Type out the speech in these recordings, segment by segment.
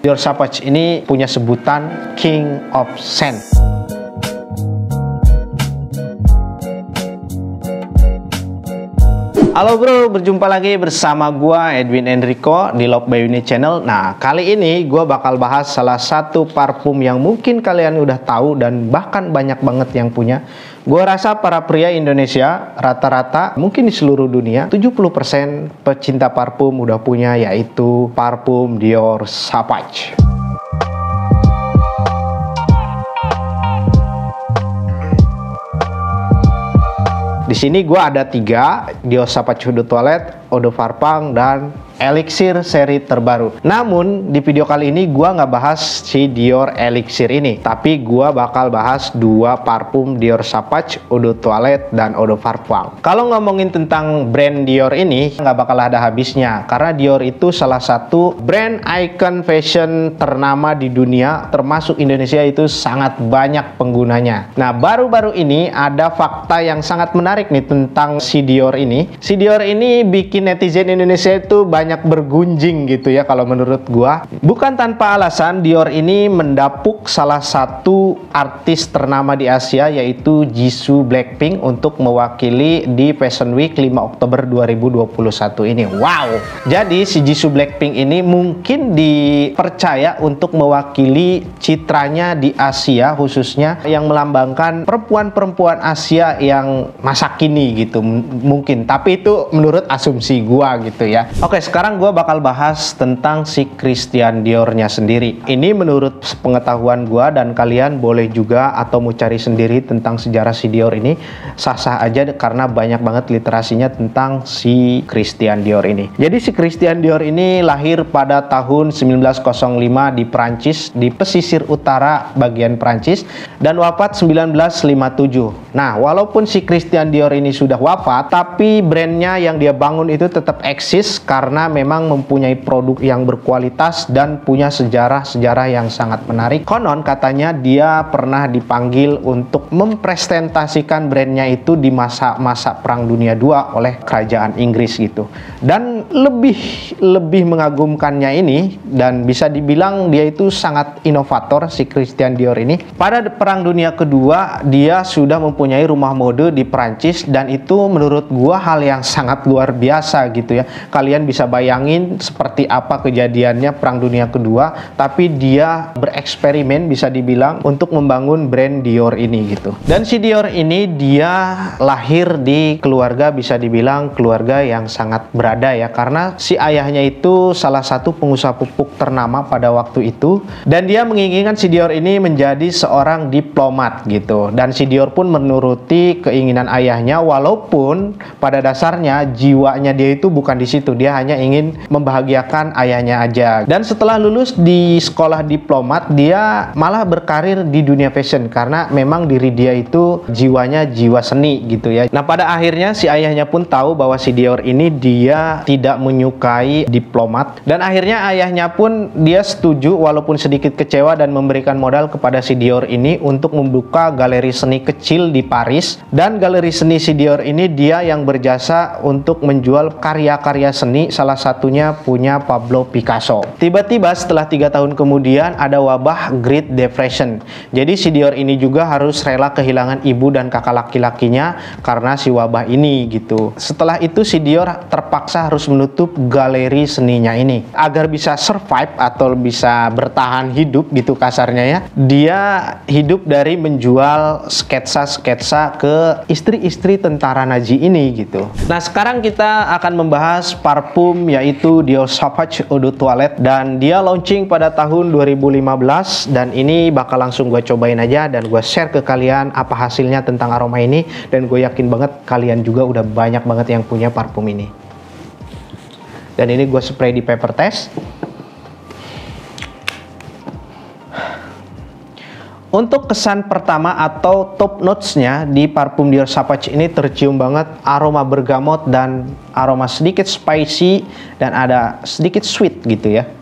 Dior Sauvage ini punya sebutan King of Scent. Halo bro, berjumpa lagi bersama gua Edwin Enrico di Love by Uni Channel. Nah, kali ini gua bakal bahas salah satu parfum yang mungkin kalian udah tahu dan bahkan banyak banget yang punya. Gua rasa para pria Indonesia rata-rata mungkin di seluruh dunia 70% pecinta parfum udah punya, yaitu parfum Dior Sauvage. Di sini gue ada 3, Dior Sauvage Eau de Toilette, Eau de Parfum, dan Elixir seri terbaru. Namun di video kali ini gue nggak bahas si Dior Elixir ini, tapi gue bakal bahas 2 parfum Dior Sauvage, Eau de Toilette dan Eau de Parfum. Kalau ngomongin tentang brand Dior ini nggak bakal ada habisnya, karena Dior itu salah satu brand icon fashion ternama di dunia, termasuk Indonesia itu sangat banyak penggunanya. Nah, baru-baru ini ada fakta yang sangat menarik nih tentang si Dior ini. Si Dior ini bikin netizen Indonesia itu banyak bergunjing gitu ya kalau menurut gua. Bukan tanpa alasan Dior ini mendapuk salah satu artis ternama di Asia, yaitu Jisoo Blackpink, untuk mewakili di Fashion Week 5 Oktober 2021 ini. Wow. Jadi si Jisoo Blackpink ini mungkin dipercaya untuk mewakili citranya di Asia, khususnya yang melambangkan perempuan-perempuan Asia yang masa kini gitu mungkin. Tapi itu menurut asumsi gua gitu ya. Oke, sekarang gue bakal bahas tentang si Christian Diornya sendiri. Ini menurut pengetahuan gue, dan kalian boleh juga atau mau cari sendiri tentang sejarah si Dior ini, sah-sah aja karena banyak banget literasinya tentang si Christian Dior ini. Jadi si Christian Dior ini lahir pada tahun 1905 di Prancis, di pesisir utara bagian Prancis, dan wafat 1957. Nah, walaupun si Christian Dior ini sudah wafat, tapi brandnya yang dia bangun itu tetap eksis karena memang mempunyai produk yang berkualitas dan punya sejarah-sejarah yang sangat menarik. Konon katanya dia pernah dipanggil untuk mempresentasikan brandnya itu di masa-masa Perang Dunia II oleh kerajaan Inggris gitu. Dan lebih mengagumkannya ini, dan bisa dibilang dia itu sangat inovator si Christian Dior ini. Pada Perang Dunia Kedua dia sudah mempunyai rumah mode di Prancis, dan itu menurut gua hal yang sangat luar biasa gitu ya. Kalian bisa bayangin seperti apa kejadiannya Perang Dunia Kedua, tapi dia bereksperimen bisa dibilang untuk membangun brand Dior ini gitu. Dan si Dior ini dia lahir di keluarga, bisa dibilang keluarga yang sangat berada ya, karena si ayahnya itu salah satu pengusaha pupuk ternama pada waktu itu, dan dia menginginkan si Dior ini menjadi seorang diplomat gitu. Dan si Dior pun menuruti keinginan ayahnya, walaupun pada dasarnya jiwanya dia itu bukan di situ, dia hanya ingin membahagiakan ayahnya aja. Dan setelah lulus di sekolah diplomat, dia malah berkarir di dunia fashion karena memang diri dia itu jiwanya jiwa seni gitu ya. Nah, pada akhirnya si ayahnya pun tahu bahwa si Dior ini dia tidak menyukai diplomat, dan akhirnya ayahnya pun dia setuju walaupun sedikit kecewa dan memberikan modal kepada si Dior ini untuk membuka galeri seni kecil di Paris. Dan galeri seni si Dior ini dia yang berjasa untuk menjual karya-karya seni, salah satunya punya Pablo Picasso. Tiba-tiba setelah 3 tahun kemudian ada wabah Great Depression. Jadi si Dior ini juga harus rela kehilangan ibu dan kakak laki-lakinya karena si wabah ini gitu. Setelah itu si Dior terpaksa harus menutup galeri seninya ini. Agar bisa survive atau bisa bertahan hidup gitu kasarnya ya, dia hidup dari menjual sketsa-sketsa ke istri-istri tentara Nazi ini gitu. Nah, sekarang kita akan membahas parfum yaitu Dior Sauvage Eau de Toilette, dan dia launching pada tahun 2015, dan ini bakal langsung gue cobain aja dan gue share ke kalian apa hasilnya tentang aroma ini, dan gue yakin banget kalian juga udah banyak banget yang punya parfum ini. Dan ini gue spray di paper test. Untuk kesan pertama atau top notes-nya di parfum Dior Sauvage ini tercium banget aroma bergamot dan aroma sedikit spicy dan ada sedikit sweet gitu ya.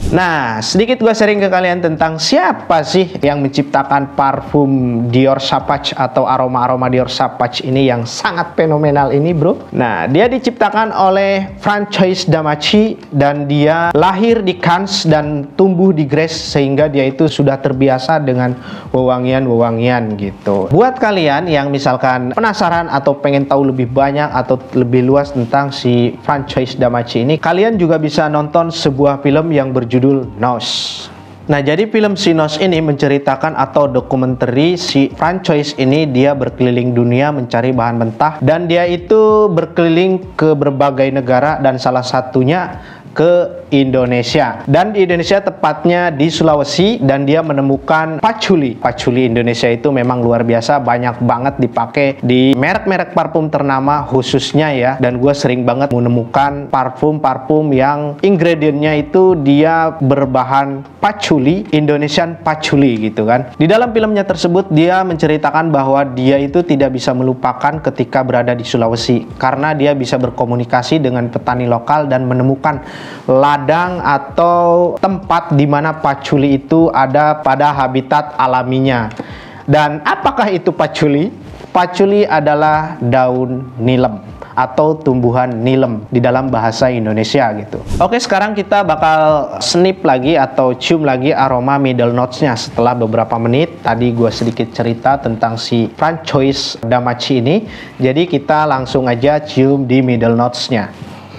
Nah, sedikit gue sharing ke kalian tentang siapa sih yang menciptakan parfum Dior Sauvage atau aroma-aroma Dior Sauvage ini yang sangat fenomenal ini, bro. Nah, dia diciptakan oleh Francois Damacy dan dia lahir di Cannes dan tumbuh di Grasse sehingga dia itu sudah terbiasa dengan wewangian-wewangian gitu. Buat kalian yang misalkan penasaran atau pengen tahu lebih banyak atau lebih luas tentang si Francois Damacy ini, kalian juga bisa nonton sebuah film yang berjudul Nos. Nah, jadi film si Nos ini menceritakan atau dokumenter si Francois ini dia berkeliling dunia mencari bahan mentah dan dia itu berkeliling ke berbagai negara dan salah satunya ke Indonesia. Dan di Indonesia tepatnya di Sulawesi dan dia menemukan patchouli. Patchouli Indonesia itu memang luar biasa, banyak banget dipakai di merek-merek parfum ternama khususnya ya. Dan gue sering banget menemukan parfum-parfum yang ingredientnya itu dia berbahan patchouli, Indonesian patchouli gitu kan. Di dalam filmnya tersebut dia menceritakan bahwa dia itu tidak bisa melupakan ketika berada di Sulawesi karena dia bisa berkomunikasi dengan petani lokal dan menemukan ladang atau tempat di mana patchouli itu ada pada habitat alaminya. Dan apakah itu patchouli? Patchouli adalah daun nilem atau tumbuhan nilem di dalam bahasa Indonesia gitu. Oke, sekarang kita bakal snip lagi atau cium lagi aroma middle notes-nya setelah beberapa menit. Tadi gue sedikit cerita tentang si Francois Damacy ini. Jadi kita langsung aja cium di middle notes-nya.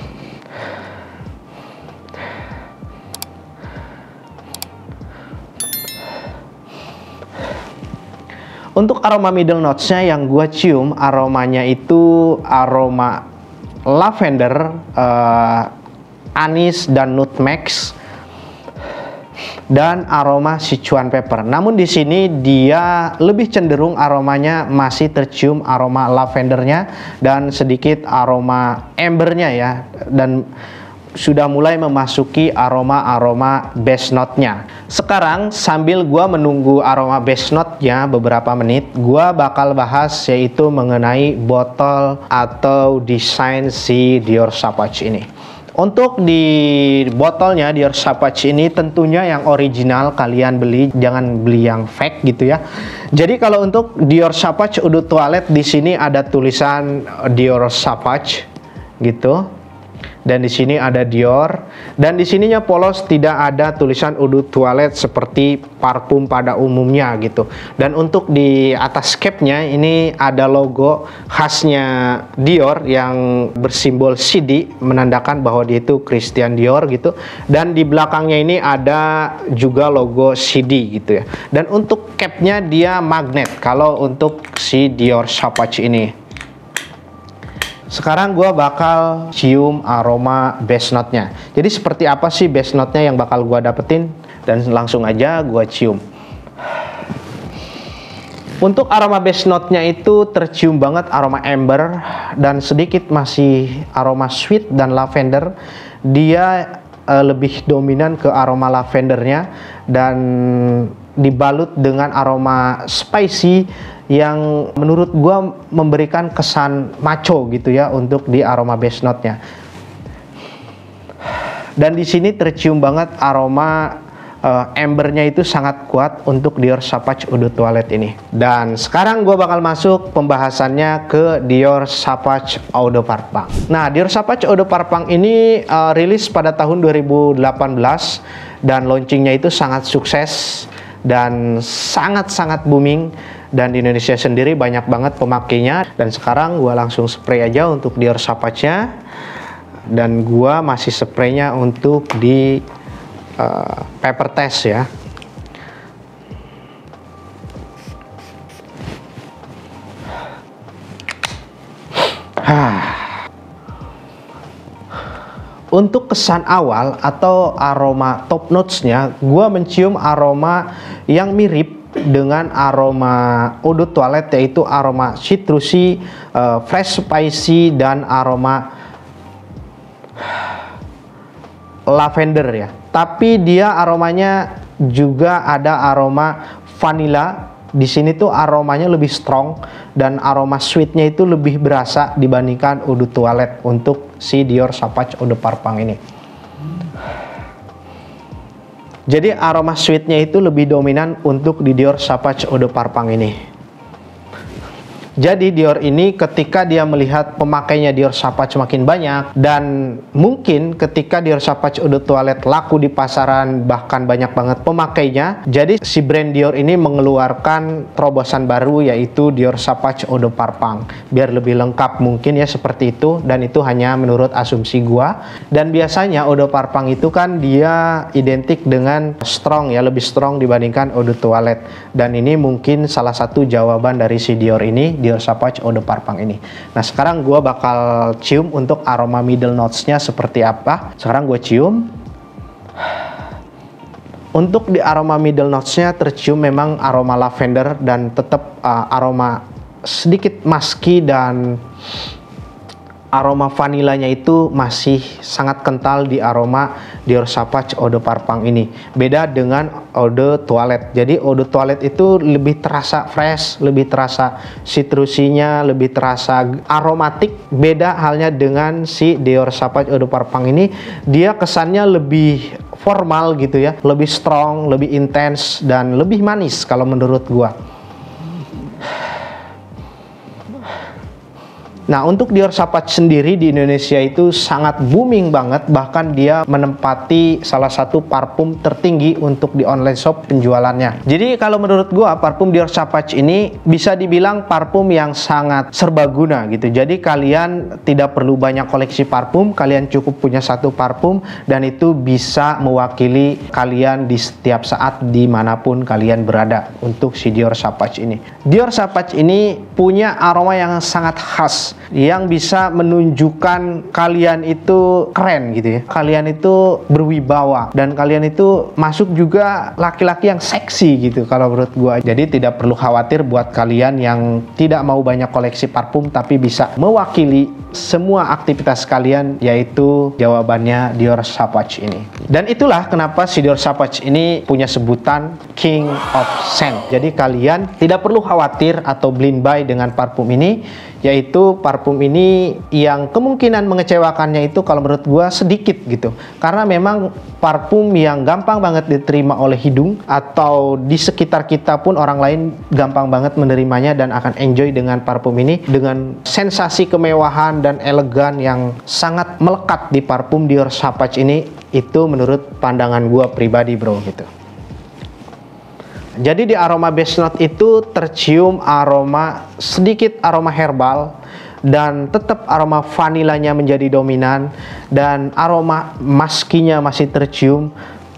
Untuk aroma middle notes-nya yang gue cium, aromanya itu aroma lavender, anis dan nutmeg, dan aroma Sichuan pepper. Namun di sini dia lebih cenderung aromanya masih tercium aroma lavendernya dan sedikit aroma ambernya ya, dan sudah mulai memasuki aroma-aroma base note-nya. Sekarang sambil gua menunggu aroma base note-nya beberapa menit, gua bakal bahas yaitu mengenai botol atau desain si Dior Sauvage ini. Untuk di botolnya Dior Sauvage ini tentunya yang original kalian beli, jangan beli yang fake gitu ya. Jadi kalau untuk Dior Sauvage Eau de Toilette di sini ada tulisan Dior Sauvage gitu. Dan di sini ada Dior, dan di sininya polos, tidak ada tulisan Eau de Toilette seperti parfum pada umumnya gitu. Dan untuk di atas capnya ini ada logo khasnya Dior yang bersimbol CD, menandakan bahwa dia itu Christian Dior gitu. Dan di belakangnya ini ada juga logo CD gitu ya. Dan untuk capnya dia magnet kalau untuk si Dior Sauvage ini. Sekarang gue bakal cium aroma base note-nya. Jadi seperti apa sih base note-nya yang bakal gue dapetin? Dan langsung aja gue cium. Untuk aroma base note-nya itu tercium banget aroma amber dan sedikit masih aroma sweet dan lavender. Dia lebih dominan ke aroma lavendernya dan dibalut dengan aroma spicy yang menurut gua memberikan kesan macho gitu ya untuk di aroma base note-nya. Dan di sini tercium banget aroma ambernya itu sangat kuat untuk Dior Sauvage Eau de Toilette ini. Dan sekarang gue bakal masuk pembahasannya ke Dior Sauvage Eau de Parfum. Nah, Dior Sauvage Eau de Parfum ini rilis pada tahun 2018 dan launchingnya itu sangat sukses dan sangat-sangat booming. Dan di Indonesia sendiri banyak banget pemakainya. Dan sekarang gue langsung spray aja untuk Dior Sauvage-nya. Dan gue masih spraynya untuk di paper test ya. Untuk kesan awal atau aroma top notes-nya, gue mencium aroma yang mirip dengan aroma Eau de Toilette, yaitu aroma citrusy, fresh spicy, dan aroma lavender ya. Tapi dia aromanya juga ada aroma vanilla. Di sini tuh aromanya lebih strong dan aroma sweetnya itu lebih berasa dibandingkan Eau de Toilette untuk si Dior Sauvage Eau de Parfum ini. Jadi aroma sweetnya itu lebih dominan untuk di Dior Sauvage Eau de Parfum ini. Jadi Dior ini ketika dia melihat pemakainya Dior Sauvage makin banyak, dan mungkin ketika Dior Sauvage Eau de Toilette laku di pasaran bahkan banyak banget pemakainya, jadi si brand Dior ini mengeluarkan terobosan baru yaitu Dior Sauvage Eau de Parfum biar lebih lengkap mungkin ya, seperti itu. Dan itu hanya menurut asumsi gua. Dan biasanya Eau de Parfum itu kan dia identik dengan strong ya, lebih strong dibandingkan Eau de Toilette. Dan ini mungkin salah satu jawaban dari si Dior ini, Dior Sauvage Eau de Parfum ini. Nah sekarang gue bakal cium untuk aroma middle notes-nya seperti apa. Sekarang gue cium. Untuk di aroma middle notes-nya tercium memang aroma lavender dan tetap aroma sedikit musky, dan aroma vanilanya itu masih sangat kental di aroma Dior Sauvage Eau de Parfum ini. Beda dengan Eau de Toilette. Jadi Eau de Toilette itu lebih terasa fresh, lebih terasa citrusinya, lebih terasa aromatik. Beda halnya dengan si Dior Sauvage Eau de Parfum ini, dia kesannya lebih formal gitu ya, lebih strong, lebih intens, dan lebih manis kalau menurut gua. Nah untuk Dior Sauvage sendiri di Indonesia itu sangat booming banget, bahkan dia menempati salah satu parfum tertinggi untuk di online shop penjualannya. Jadi kalau menurut gua parfum Dior Sauvage ini bisa dibilang parfum yang sangat serbaguna gitu. Jadi kalian tidak perlu banyak koleksi parfum, kalian cukup punya satu parfum dan itu bisa mewakili kalian di setiap saat dimanapun kalian berada untuk si Dior Sauvage ini. Dior Sauvage ini punya aroma yang sangat khas, yang bisa menunjukkan kalian itu keren gitu ya, kalian itu berwibawa, dan kalian itu masuk juga laki-laki yang seksi gitu kalau menurut gua. Jadi tidak perlu khawatir buat kalian yang tidak mau banyak koleksi parfum tapi bisa mewakili semua aktivitas kalian, yaitu jawabannya Dior Sauvage ini. Dan itulah kenapa si Dior Sauvage ini punya sebutan King of Scent. Jadi kalian tidak perlu khawatir atau blind buy dengan parfum ini, yaitu parfum ini yang kemungkinan mengecewakannya itu kalau menurut gua sedikit gitu, karena memang parfum yang gampang banget diterima oleh hidung atau di sekitar kita pun orang lain gampang banget menerimanya dan akan enjoy dengan parfum ini, dengan sensasi kemewahan dan elegan yang sangat melekat di parfum Dior Sauvage ini. Itu menurut pandangan gua pribadi bro gitu. Jadi di aroma base note itu tercium aroma sedikit aroma herbal, dan tetap aroma vanilanya menjadi dominan, dan aroma musky-nya masih tercium,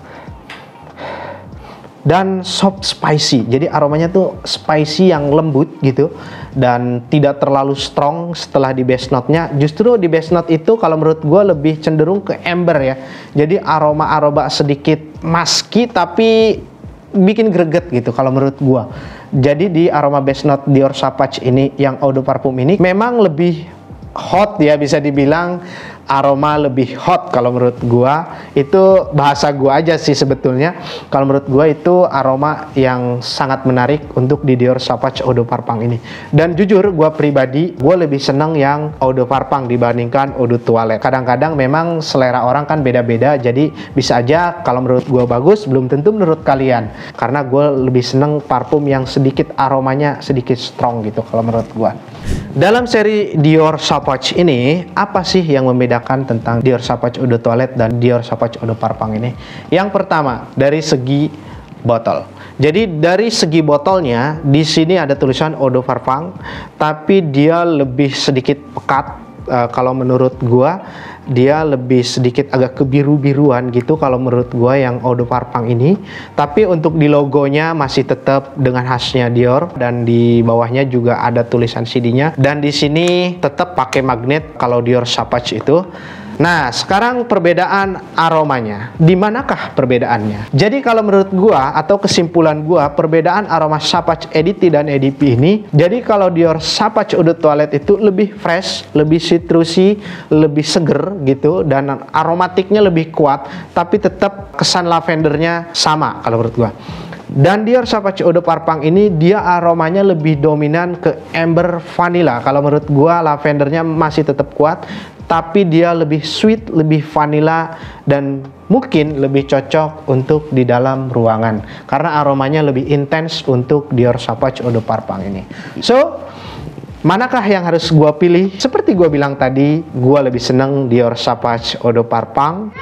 dan soft spicy. Jadi aromanya tuh spicy yang lembut gitu dan tidak terlalu strong setelah di base note-nya. Justru di base note itu kalau menurut gue lebih cenderung ke amber ya. Jadi aroma-aroma sedikit musky tapi bikin greget gitu kalau menurut gua. Jadi di aroma base note Dior Sauvage ini yang eau de parfum ini memang lebih hot ya, bisa dibilang aroma lebih hot kalau menurut gua. Itu bahasa gua aja sih sebetulnya. Kalau menurut gua itu aroma yang sangat menarik untuk di Dior Sauvage Eau de Parfum ini. Dan jujur gua pribadi, gua lebih seneng yang Eau de Parfum dibandingkan Eau de Toilette. Kadang-kadang memang selera orang kan beda-beda, jadi bisa aja kalau menurut gua bagus belum tentu menurut kalian. Karena gua lebih seneng parfum yang sedikit aromanya sedikit strong gitu kalau menurut gua. Dalam seri Dior Sauvage ini, apa sih yang membedakan tentang Dior Sauvage Eau de Toilette dan Dior Sauvage Eau de Parfum ini? Yang pertama, dari segi botol. Jadi dari segi botolnya, di sini ada tulisan Eau de Parfum, tapi dia lebih sedikit pekat. Kalau menurut gua, dia lebih sedikit agak kebiru-biruan gitu kalau menurut gua yang Eau de Parfum ini. Tapi untuk di logonya masih tetap dengan khasnya Dior, dan di bawahnya juga ada tulisan CD-nya, dan di sini tetap pakai magnet kalau Dior Sauvage itu. Nah, sekarang perbedaan aromanya. Di manakah perbedaannya? Jadi kalau menurut gua atau kesimpulan gua, perbedaan aroma Sauvage EDT dan EDP ini, jadi kalau Dior Sauvage Eau de Toilette itu lebih fresh, lebih citrusy, lebih seger gitu, dan aromatiknya lebih kuat, tapi tetap kesan lavendernya sama kalau menurut gua. Dan Dior Sauvage Eau de Parfum ini dia aromanya lebih dominan ke amber vanilla. Kalau menurut gua lavendernya masih tetap kuat, tapi dia lebih sweet, lebih vanilla, dan mungkin lebih cocok untuk di dalam ruangan karena aromanya lebih intens untuk Dior Sauvage Eau de Parfum ini. So, manakah yang harus gua pilih? Seperti gua bilang tadi, gua lebih seneng Dior Sauvage Eau de Parfum.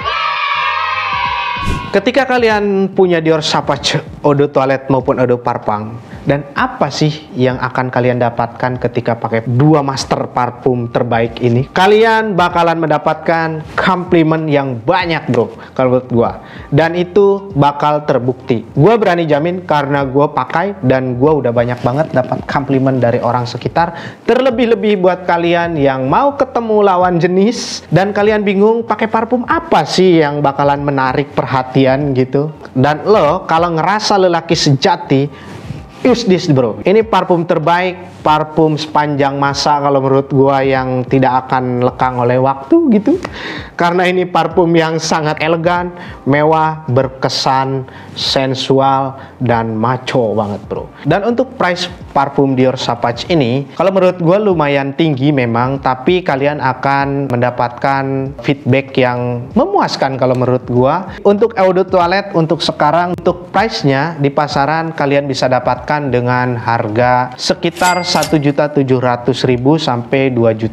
Ketika kalian punya Dior Sauvage Eau de Toilette maupun Eau de Parfum, dan apa sih yang akan kalian dapatkan ketika pakai dua master parfum terbaik ini? Kalian bakalan mendapatkan komplimen yang banyak bro, kalau menurut gua. Dan itu bakal terbukti. Gua berani jamin karena gua pakai dan gua udah banyak banget dapat komplimen dari orang sekitar. Terlebih-lebih buat kalian yang mau ketemu lawan jenis dan kalian bingung pakai parfum apa sih yang bakalan menarik perhatian gitu. Dan lo kalau ngerasa lelaki sejati, use this bro. Ini parfum terbaik, parfum sepanjang masa kalau menurut gua yang tidak akan lekang oleh waktu gitu. Karena ini parfum yang sangat elegan, mewah, berkesan, sensual, dan macho banget bro. Dan untuk price parfum Dior Sauvage ini, kalau menurut gua lumayan tinggi memang, tapi kalian akan mendapatkan feedback yang memuaskan kalau menurut gua. Untuk Eau de Toilette untuk sekarang, untuk price-nya di pasaran kalian bisa dapatkan dengan harga sekitar 1.700.000 sampai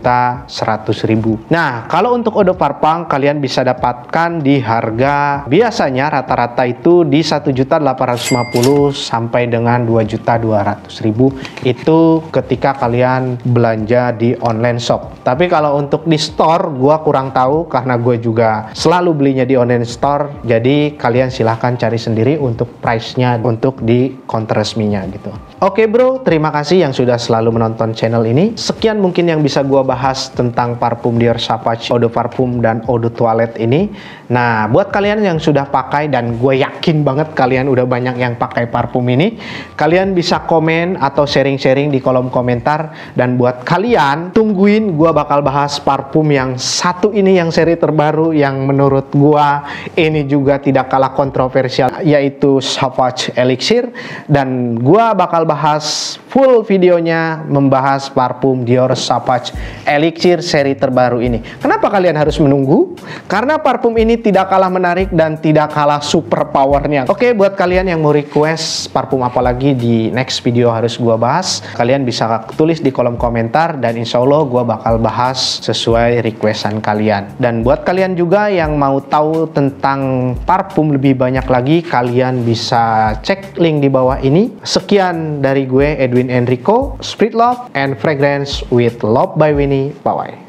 2.100.000. Nah, kalau untuk Eau de Parfum kalian bisa dapatkan di harga biasanya rata-rata itu di 1.850.000 sampai dengan 2.200.000. Itu ketika kalian belanja di online shop. Tapi kalau untuk di store gua kurang tahu karena gue juga selalu belinya di online store. Jadi kalian silahkan cari sendiri untuk price-nya untuk di counter resminya gitu. Oke bro, terima kasih yang sudah selalu menonton channel ini. Sekian mungkin yang bisa gua bahas tentang parfum Dior Sauvage Eau de Parfum dan Eau de Toilette ini. Nah, buat kalian yang sudah pakai, dan gue yakin banget kalian udah banyak yang pakai parfum ini, kalian bisa komen atau sharing-sharing di kolom komentar. Dan buat kalian, tungguin gua bakal bahas parfum yang satu ini, yang seri terbaru yang menurut gua ini juga tidak kalah kontroversial, yaitu Sauvage Elixir. Dan gua bakal bahas full videonya membahas parfum Dior Sauvage Elixir seri terbaru ini. Kenapa kalian harus menunggu? Karena parfum ini tidak kalah menarik dan tidak kalah super powernya. Oke, buat kalian yang mau request parfum apa lagi di next video harus gua bahas, kalian bisa tulis di kolom komentar dan insya Allah gua bakal bahas sesuai requestan kalian. Dan buat kalian juga yang mau tahu tentang parfum lebih banyak lagi, kalian bisa cek link di bawah ini. Sekian dari gue, Edwin Enrico, Spread Love and Fragrance with Love by Winnie. Bye-bye.